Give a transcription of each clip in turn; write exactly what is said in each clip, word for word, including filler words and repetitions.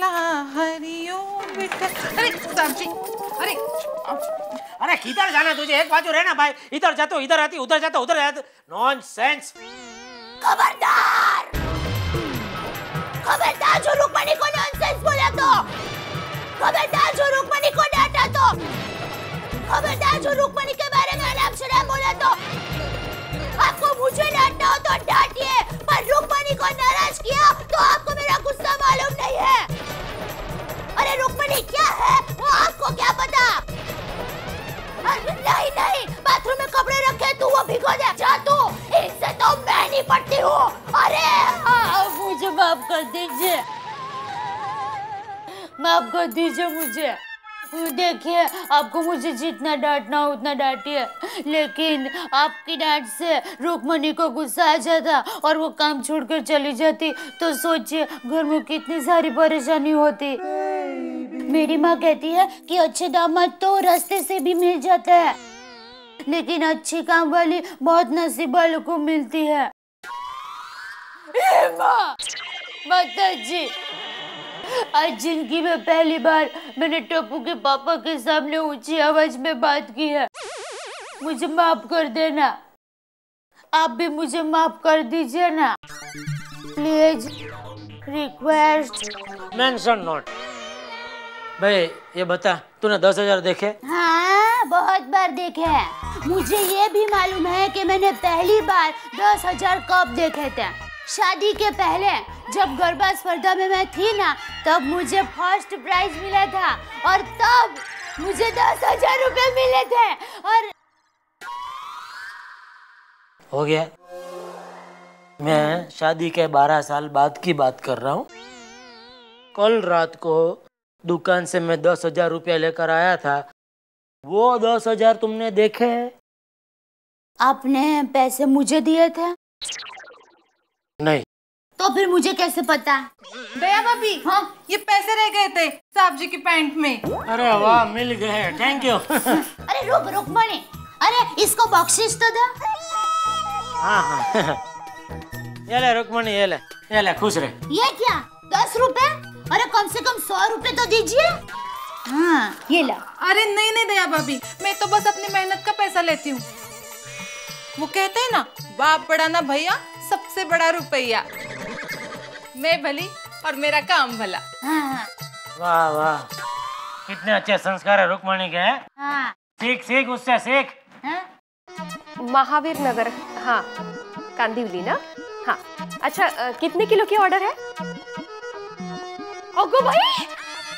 विठला हरिओम विठल। अरे साहब जी, अरे अरे किधर जाना तुझे? एक बाजू रहना भाई, इधर जातो इधर आती, उधर जातो उधर आती। नॉनसेंस। खबरदार खबरदार जो रुक्मणी को नॉनसेंस बोला तो, खबरदार जो रुक्मणी को डांटा तो, खबरदार जो रुक्मणी के बारे में अनाप शनाप बोला तो। आपको मुझे डांटना हो तो डांटिए, पर रुक्मणी को नाराज किया तो आपको मेरा गुस्सा मालूम नहीं है। अरे रुक्मणी क्या है वो आपको क्या पता? नहीं नहीं, बाथरूम में कपड़े रखे तू वो भिगो दे, जा तू, इससे तो मैं नहीं पड़ती हूँ। अरे हाँ, मुझे माफ कर दीजिए, माफ कर दीजिए मुझे। देखिए आपको मुझे जितना डांटना हो उतना डांटिए, लेकिन आपकी डांट से रुक्मणी को गुस्सा आ जाता और वो काम छोड़कर चली जाती तो सोचिए घर में कितनी सारी परेशानी होती। मेरी माँ कहती है कि अच्छे दामाद तो रास्ते से भी मिल जाते हैं, लेकिन अच्छी काम वाली बहुत नसीब वालों को मिलती है। माँ, माता जी, आज जिंदगी में पहली बार मैंने टप्पू के पापा के सामने ऊंची आवाज में बात की है, मुझे माफ कर देना। आप भी मुझे माफ कर दीजिए ना, प्लीज, रिक्वेस्ट। Mention note. भाई ये बता, तूने दस हजार देखे? हाँ, बहुत बार देखे हैं। मुझे ये भी मालूम है कि मैंने पहली बार दस हजार कब देखे थे। शादी के पहले जब गरबा स्पर्धा में मैं थी ना, तब मुझे फर्स्ट प्राइज मिला था और तब मुझे दस हजार रुपए मिले थे। और हो गया। मैं शादी के बारह साल बाद की बात कर रहा हूँ। कल रात को दुकान से मैं दस हजार रुपया लेकर आया था, वो दस हजार तुमने देखे? आपने पैसे मुझे दिए थे? नहीं। तो फिर मुझे कैसे पता? दया भाभी, हाँ ये पैसे रह गए थे साहब जी की पैंट में। अरे वाह, मिल गए, थैंक यू। अरे रुक रुक मणि, अरे इसको बख्शिश तो दो। हाँ हाँ ये ले रुक्मणी, ये ले ये ले, खुश रहे। ये क्या दस रुपए? अरे कम से कम सौ रुपए तो दीजिए। हाँ ये ला। अरे नहीं नहीं दया भाभी, मैं तो बस अपनी मेहनत का पैसा लेती हूँ। वो कहते हैं ना, बाप बड़ा ना भैया, सबसे बड़ा रुपया। मैं भली और मेरा काम भला। हाँ। वाह वाह, कितने अच्छे संस्कार है रुक्मणी के। हाँ। सीख सीख उससे सीख। हाँ? महावीर नगर, हाँ कांदिवली ना। हाँ अच्छा, आ, कितने किलो की ऑर्डर है? ओगो भाई,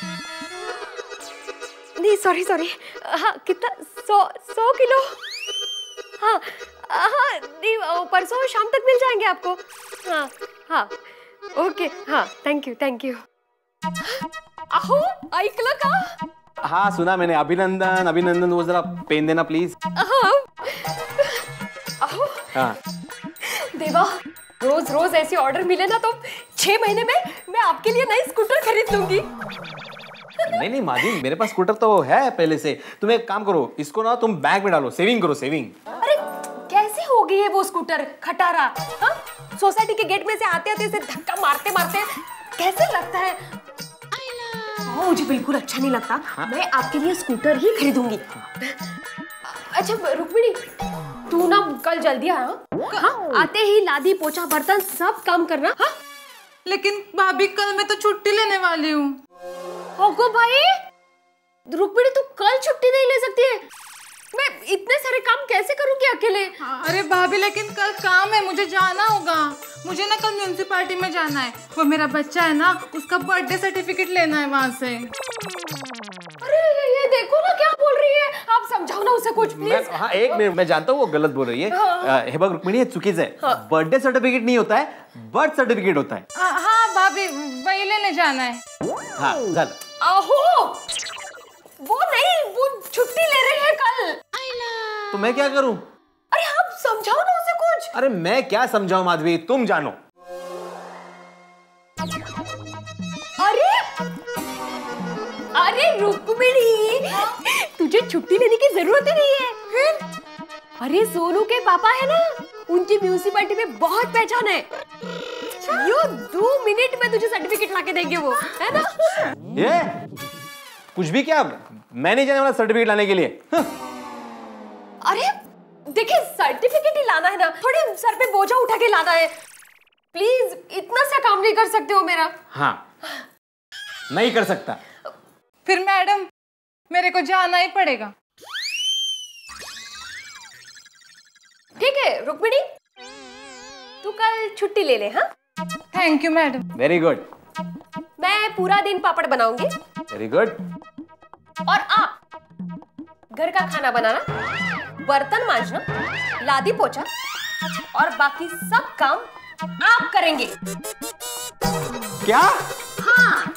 नहीं सॉरी सॉरी, हाँ कितना, सौ सौ किलो। हाँ हाँ नहीं, परसों शाम तक मिल जाएंगे आपको। हाँ हाँ ओके, हाँ थैंक यू थैंक यू। अहो ऐकलं का? हाँ सुना मैंने। अभिनंदन अभिनंदन, वो जरा पेन देना प्लीज। हाँ अहो हाँ देवा, रोज रोज ऐसी ऑर्डर मिले ना तो छह महीने में मैं आपके लिए नई स्कूटर खरीद लूंगी। नहीं नहीं मादी, मेरे पास स्कूटर तो है पहले से। तुम एक काम करो, इसको ना तुम बैंक में डालो, सेविंग करो सेविंग। अरे कैसे होगी है वो स्कूटर खटारा? हाँ सोसाइटी के गेट में से आते आते से धक्का मारते मारते कैसे लगता है? ओ, मुझे बिल्कुल अच्छा नहीं लगता। हाँ? मैं आपके लिए स्कूटर ही खरीदूंगी। अच्छा रुक्मिणी, तू ना कल जल्दी आ। हाँ आते ही लादी पोछा बर्तन सब काम करना। हाँ लेकिन भाभी कल मैं तो छुट्टी लेने वाली हूँ। ओगो भाई, रुक्मिणी तू कल छुट्टी नहीं ले सकती है? मैं इतने सारे काम कैसे करूँगी अकेले? अरे भाभी लेकिन कल काम है, मुझे जाना होगा। मुझे ना कल म्यूनिसिपालिटी में जाना है, वो मेरा बच्चा है ना, उसका बर्थडे सर्टिफिकेट लेना है वहाँ से। अरे ये देखो ना क्या बोल रही है, आप समझाओ ना उसे कुछ प्लीज। हाँ एक मिनट, मैं जानता हूँ वो गलत बोल रही है। हाँ। हे बघ रुक्मिणी, चुकीचं आहे। बर्थडे सर्टिफिकेट नहीं होता है, बर्थ सर्टिफिकेट होता है। आ, हाँ भाभी वही लेने जाना है। हाँ झालं। अहो वो नहीं, वो छुट्टी ले रही है कल। तो मैं क्या करूं? अरे आप समझाओ ना उसे कुछ। अरे मैं क्या समझाऊं माधवी, तुम जानो। अरे अरे रुक्मिणी, तुझे छुट्टी लेने की जरूरत ही नहीं है। अरे सोनू के पापा है ना, उनकी म्यूनिसिपैलिटी में बहुत पहचान है। यो दो मिनट में तुझे सर्टिफिकेट लाके देंगे वो, है ना? ये कुछ भी क्या, मैं नहीं जाने वाला सर्टिफिकेट लाने के लिए। अरे देखिए, सर्टिफिकेट ही लाना है ना, थोड़ी सर पे बोझा उठा के लाना है। प्लीज इतना सा काम नहीं कर सकते हो मेरा? हाँ, नहीं कर सकता। फिर मैडम मेरे को जाना ही पड़ेगा। ठीक है रुक्मिणी, तू कल छुट्टी ले ले। हाँ, thank you madam. Very good. मैं पूरा दिन पापड़ बनाऊंगी। Very good. और आप घर का खाना बनाना, बर्तन मांजना, लादी पोछा और बाकी सब काम आप करेंगे। क्या? हाँ,